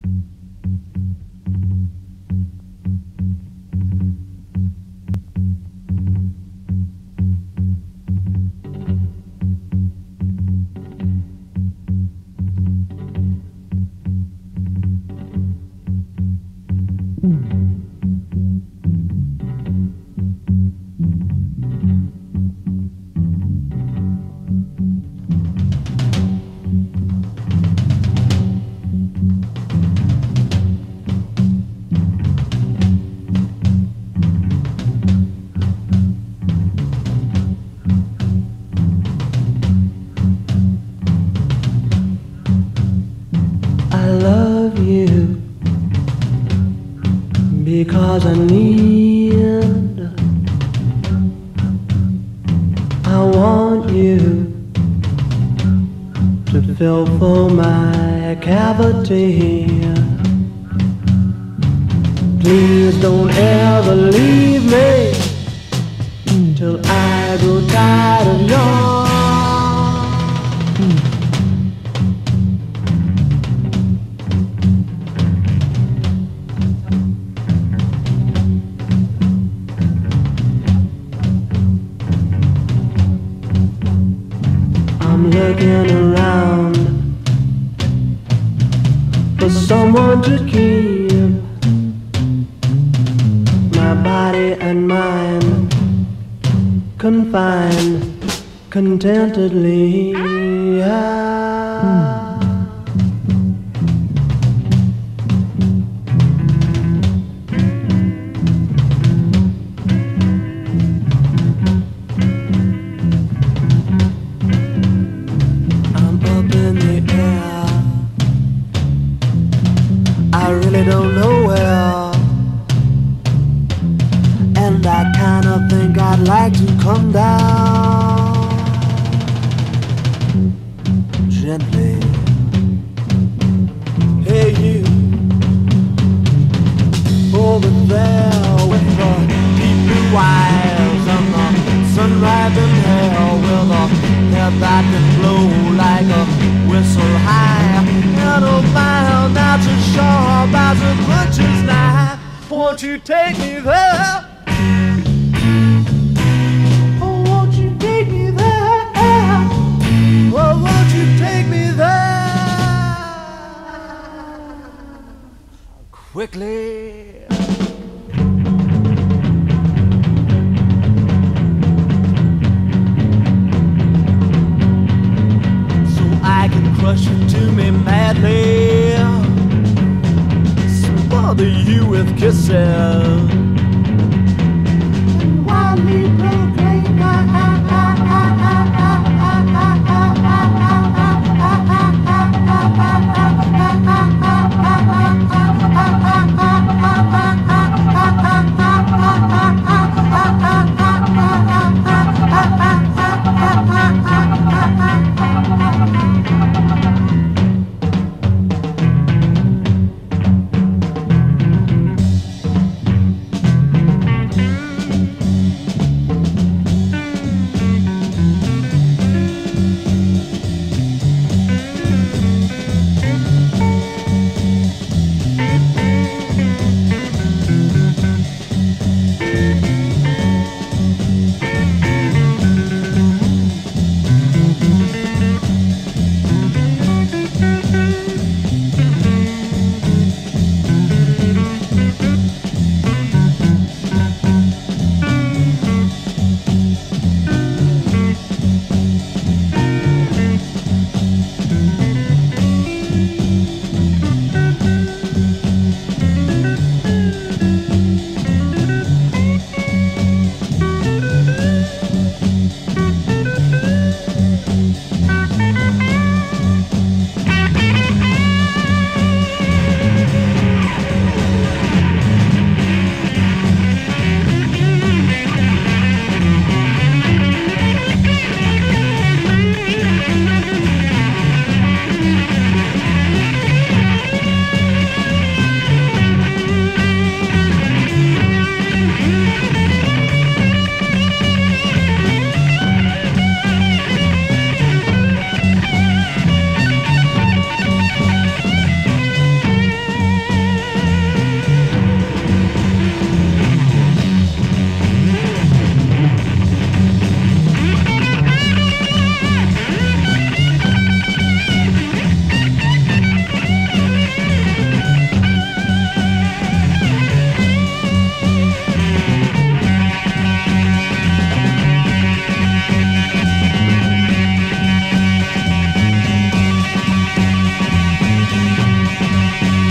I love you because I need. I want you to fill full my cavity. Please don't ever leave me till I grow tired of yours. I'm looking around for someone to keep my body and mind confined contentedly. I really don't know where, and I kinda think I'd like to come down gently. Hey you, over there with the deep blue eyes and the sun-ripened hair, with a hair that can blow like a whistle high, and a mile not as sharp as a butcher's knife. Won't you take me there? Oh, won't you take me there? Oh, won't you take me there? Quickly. I can crush you to me madly, smother you with kisses, and wildly proclaim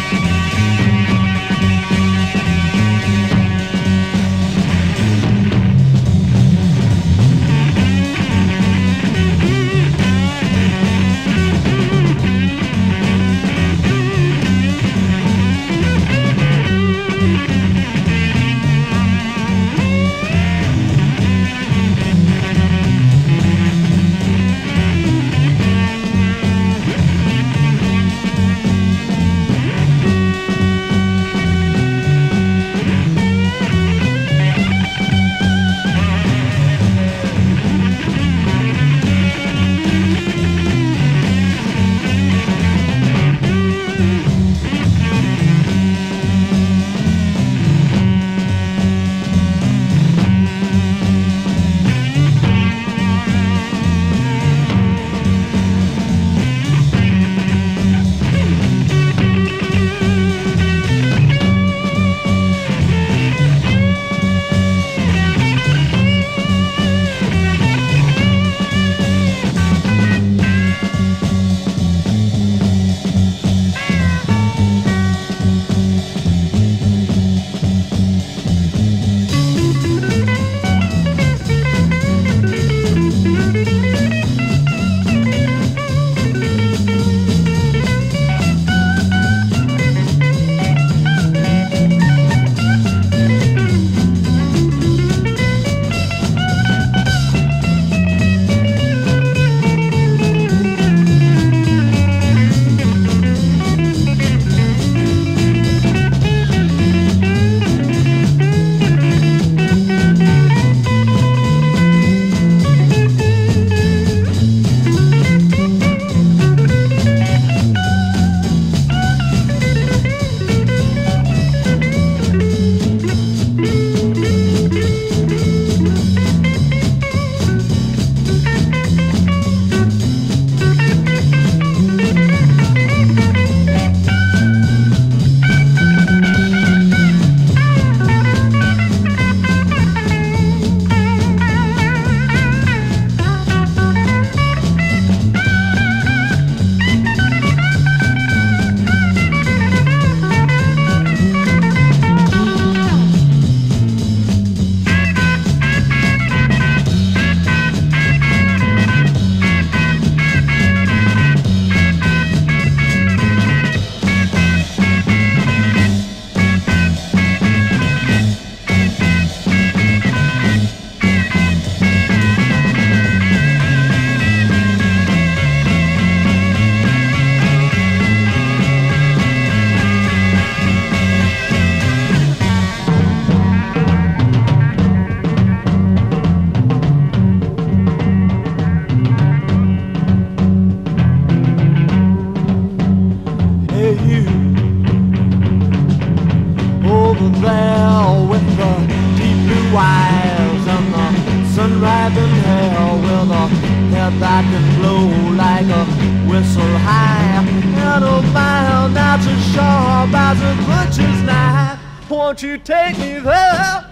that can blow like a whistle high. And a mile not as sharp as a butcher's knife. Won't you take me there?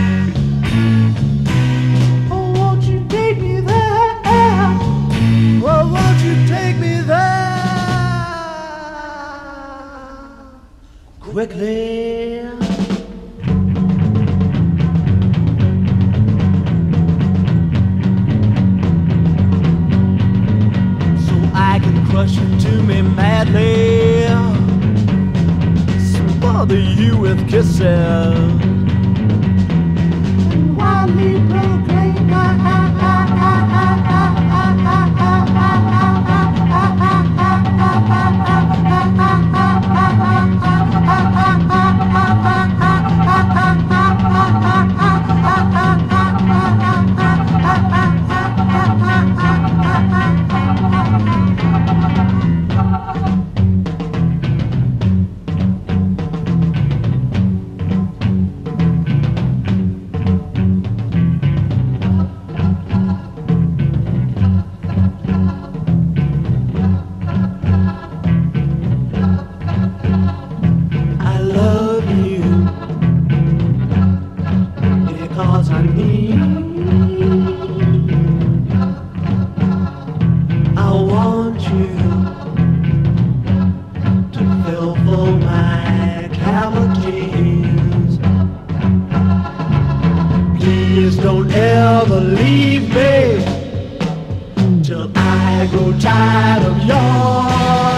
Oh, won't you take me there? Oh, won't you take me there? Quickly. Crush you to me madly, smother you with kisses, and wildly proclaim I grow tired of yours.